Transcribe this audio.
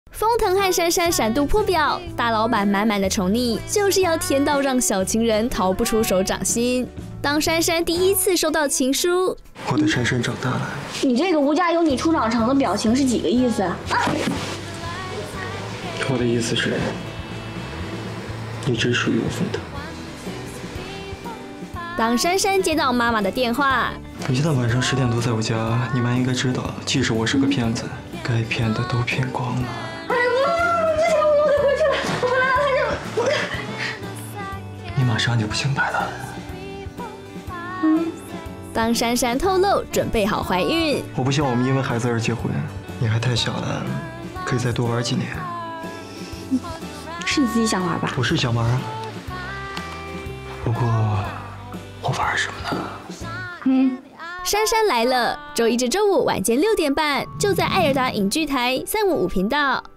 封腾和珊珊闪度破表，大老板满满的宠溺，就是要甜到让小情人逃不出手掌心。当珊珊第一次收到情书， 我的珊珊长大了。 你这个无家有你出长成的表情是几个意思啊？ 我的意思是，你只属于我封腾。 当珊珊接到妈妈的电话， 你现在晚上10点多在我家，你妈应该知道，即使我是个骗子，该骗的都骗光了。 哎呀，不行，我得回去了，我回来了， 你马上就不清白了。 当珊珊透露准备好怀孕， 我不希望我们因为孩子而结婚，你还太小了，可以再多玩几年。 是你自己想玩吧？ 我是想玩啊，不过我玩什么呢？ 珊珊来了，周一至周五晚间6点半，就在爱尔达影剧台355频道。